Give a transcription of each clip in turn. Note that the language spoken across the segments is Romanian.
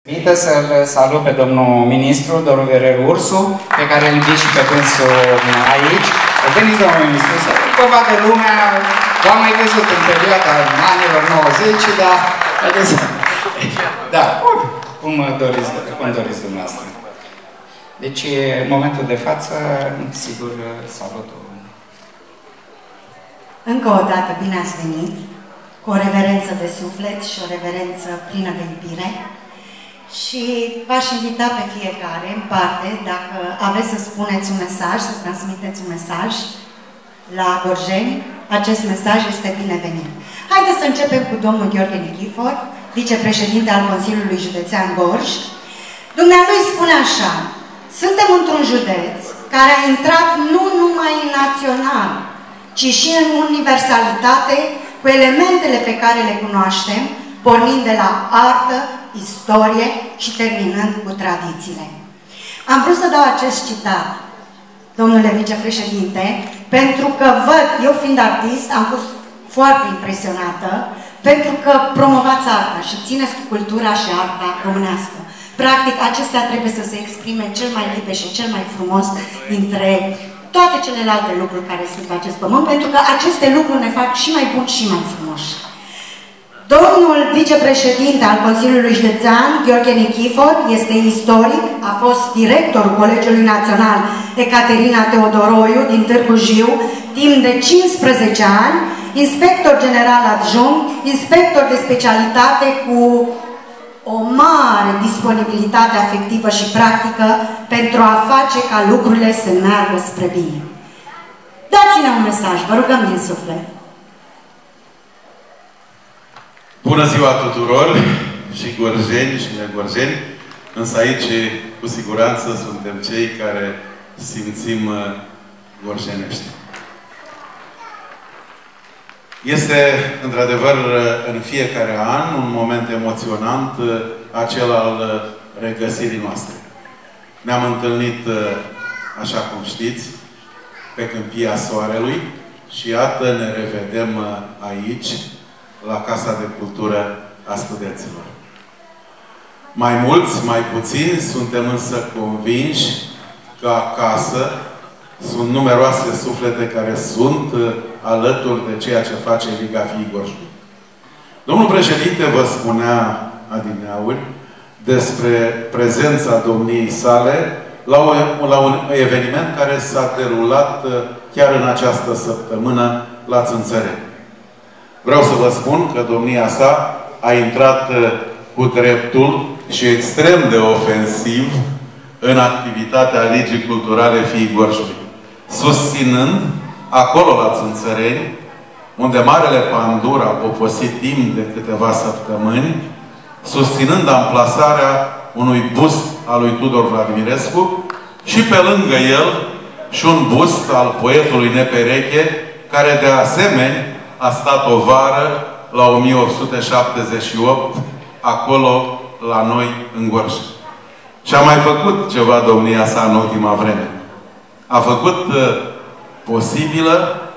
Invită să-l salut pe domnul ministru, domnul Viorel Ursu, pe care îl invit și pe dânsul aici. Veniți, domnul ministru, să vă vadă lumea, v-am mai văzut în perioada anilor 90, dar... Da, cum doriți dumneavoastră. Deci, în momentul de față, sigur, salutul. Încă o dată, bine ați venit, cu o reverență de suflet și o reverență plină de iubire. Și v-aș invita pe fiecare, în parte, dacă aveți să spuneți un mesaj, să transmiteți un mesaj la Gorjeni, acest mesaj este binevenit. Haideți să începem cu domnul Gheorghe Nichifor, vicepreședinte al Consiliului Județean Gorj. Dumnealui spune așa: suntem într-un județ care a intrat nu numai național, ci și în universalitate, cu elementele pe care le cunoaștem, pornind de la artă, istorie și terminând cu tradițiile. Am vrut să dau acest citat, domnule vicepreședinte, pentru că văd, eu fiind artist, am fost foarte impresionată, pentru că promovați arta și țineți cu cultura și arta românească. Practic, acestea trebuie să se exprime cel mai liber și cel mai frumos dintre toate celelalte lucruri care sunt pe acest pământ, pentru că aceste lucruri ne fac și mai buni și mai frumoși. Domnul vicepreședinte al Consiliului Județean, Gheorghe Nichifor, este istoric, a fost directorul Colegiului Național Ecaterina Teodoroiu din Târgu Jiu, timp de 15 ani, inspector general adjunct, inspector de specialitate cu o mare disponibilitate afectivă și practică pentru a face ca lucrurile să meargă spre bine. Dați-ne un mesaj, vă rugăm din suflet. Bună ziua tuturor, și gorjeni și negorjeni, însă aici, cu siguranță, suntem cei care simțim gorjenești. Este, într-adevăr, în fiecare an, un moment emoționant, acel al regăsirii noastre. Ne-am întâlnit, așa cum știți, pe Câmpia Soarelui și iată, ne revedem aici, la Casa de Cultură a Studenților. Mai mulți, mai puțini, suntem însă convinși că acasă sunt numeroase suflete care sunt alături de ceea ce face Liga Fiii Gorjului. Domnul președinte vă spunea adineauri despre prezența domniei sale la un eveniment care s-a derulat chiar în această săptămână la Țânțăreni. Vreau să vă spun că domnia sa a intrat cu dreptul și extrem de ofensiv în activitatea Ligii Culturale Fiii Gorjului, susținând acolo la Țânțăreni, unde Marele Pandur a poposit timp de câteva săptămâni, susținând amplasarea unui bust al lui Tudor Vladimirescu și pe lângă el și un bust al poetului Nepereche, care de asemenea a stat o vară la 1878, acolo la noi, în Gorj. Și a mai făcut ceva domnia sa în ultima vreme. A făcut posibilă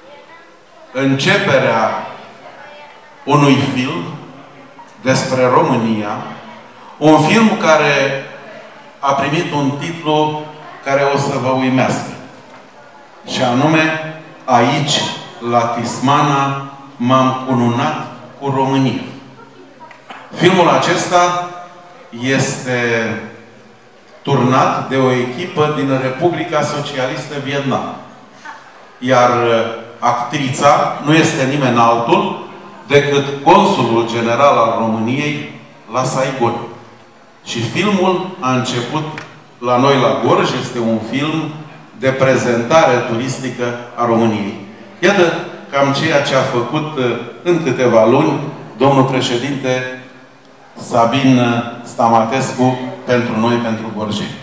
începerea unui film despre România, un film care a primit un titlu care o să vă uimească. Și anume, Aici, la Tismana, m-am cununat cu România. Filmul acesta este turnat de o echipă din Republica Socialistă Vietnam. Iar actrița nu este nimeni altul decât consulul general al României la Saigon. Și filmul a început la noi la Gorj, este un film de prezentare turistică a României. Iată cam ceea ce a făcut în câteva luni domnul președinte Sabin Stamatescu pentru noi, pentru gorjeni.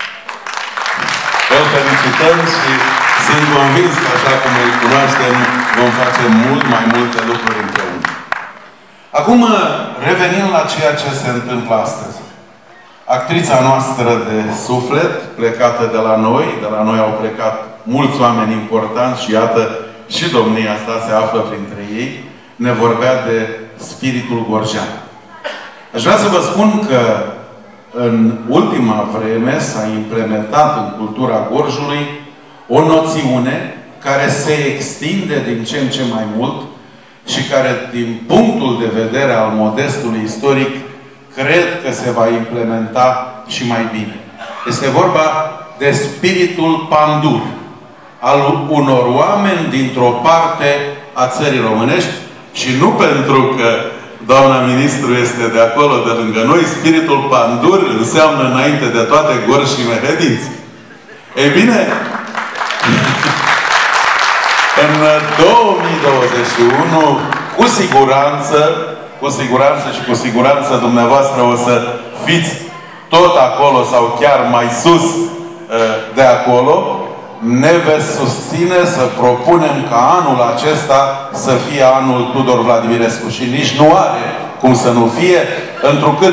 Îl felicităm și sunt convins că, așa cum îl cunoaștem, vom face mult mai multe lucruri împreună. Acum, revenind la ceea ce se întâmplă astăzi. Actrița noastră de suflet, plecată de la noi au plecat mulți oameni importanți și iată, și domnia asta se află printre ei, ne vorbea de spiritul gorjean. Aș vrea să vă spun că în ultima vreme s-a implementat în cultura Gorjului o noțiune care se extinde din ce în ce mai mult și care, din punctul de vedere al modestului istoric, cred că se va implementa și mai bine. Este vorba de spiritul pandur al unor oameni dintr-o parte a țării românești și nu pentru că doamna ministru este de acolo, de lângă noi, spiritul pandur înseamnă înainte de toate Gorj și Mehedinți. Ei bine, în 2021, cu siguranță dumneavoastră o să fiți tot acolo sau chiar mai sus de acolo, ne veți susține să propunem ca anul acesta să fie anul Tudor Vladimirescu. Și nici nu are cum să nu fie, întrucât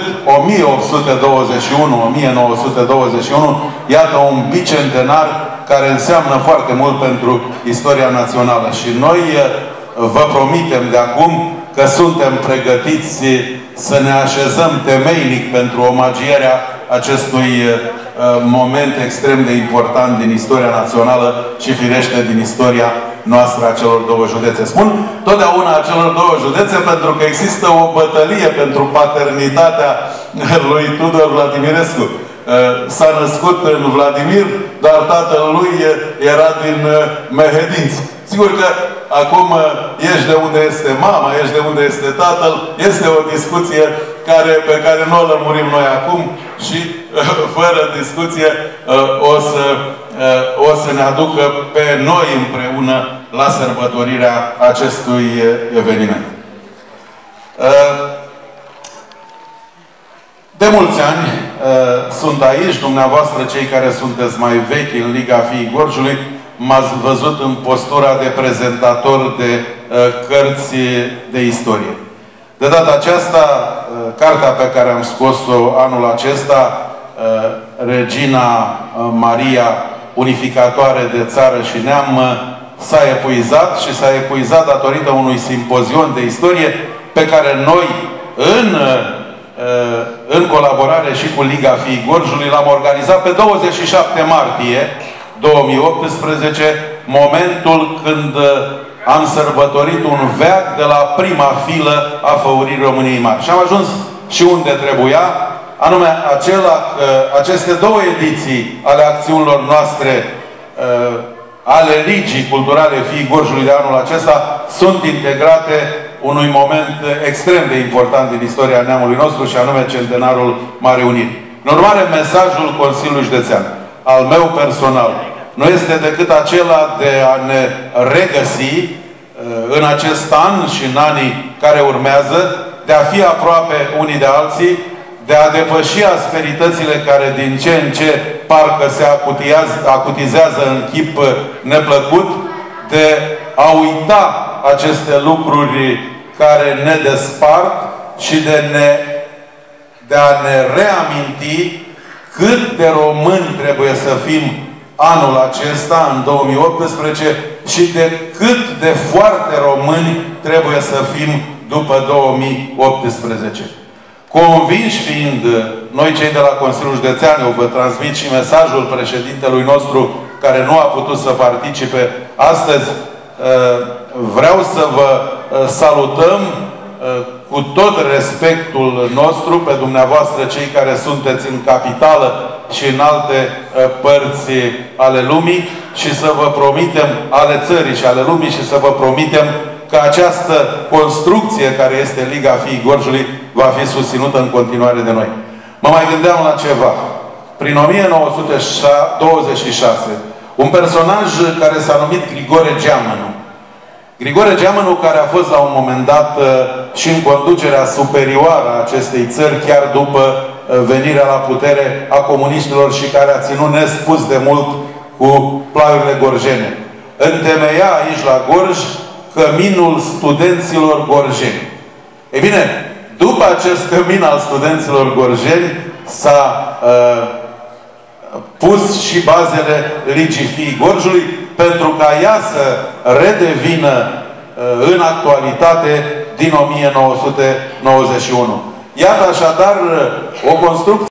1821-1921, iată un bicentenar care înseamnă foarte mult pentru istoria națională. Și noi vă promitem de acum că suntem pregătiți să ne așezăm temeinic pentru omagierea acestui moment extrem de important din istoria națională și firește din istoria noastră a celor două județe. Spun totdeauna a celor două județe pentru că există o bătălie pentru paternitatea lui Tudor Vladimirescu. S-a născut în Vladimir, dar tatăl lui era din Mehedinți. Sigur că acum ești de unde este mama, ești de unde este tatăl, este o discuție pe care nu o lămurim noi acum și fără discuție o să ne aducă pe noi împreună la sărbătorirea acestui eveniment. De mulți ani sunt aici, dumneavoastră cei care sunteți mai vechi în Liga Fiii Gorjului, m-ați văzut în postura de prezentator de cărți de istorie. De data aceasta, cartea pe care am scos-o anul acesta, Regina Maria, unificatoare de țară și neam, s-a epuizat și s-a epuizat datorită unui simpozion de istorie pe care noi, în colaborare și cu Liga Fiii Gorjului, l-am organizat pe 27 martie 2018, momentul când am sărbătorit un veac de la prima filă a făuririi României Mari. Și am ajuns și unde trebuia, anume aceste două ediții ale acțiunilor noastre, ale Ligii Culturale Fiii Gorjului de anul acesta, sunt integrate unui moment extrem de important din istoria neamului nostru și anume centenarul Marii Uniri. În urmare, mesajul Consiliului Județean, al meu personal, nu este decât acela de a ne regăsi în acest an și în anii care urmează, de a fi aproape unii de alții, de a depăși asperitățile care din ce în ce parcă se acutizează în chip neplăcut, de a uita aceste lucruri care ne despart și de a ne reaminti cât de români trebuie să fim anul acesta, în 2018, și de cât de foarte români trebuie să fim după 2018. Convinși fiind, noi cei de la Consiliul Județean, eu vă transmit și mesajul președintelui nostru care nu a putut să participe astăzi, vreau să vă salutăm cu tot respectul nostru pe dumneavoastră, cei care sunteți în capitală și în alte părți ale lumii, și să vă promitem, ale țării și ale lumii, și să vă promitem că această construcție care este Liga Fiii Gorjului va fi susținută în continuare de noi. Mă mai gândeam la ceva. Prin 1926, un personaj care s-a numit Grigore Geamănu. Grigore Geamănu, care a fost la un moment dat și în conducerea superioară a acestei țări, chiar după venirea la putere a comuniștilor, și care a ținut nespus de mult cu plaiurile gorjene. Întemeia aici la Gorj Căminul Studenților Gorjeni. Ei bine, după acest cămin al studenților gorjeni s-a pus și bazele Ligii Fiii Gorjului, pentru ca ea să redevină în actualitate din 1991. Iată așadar o construcție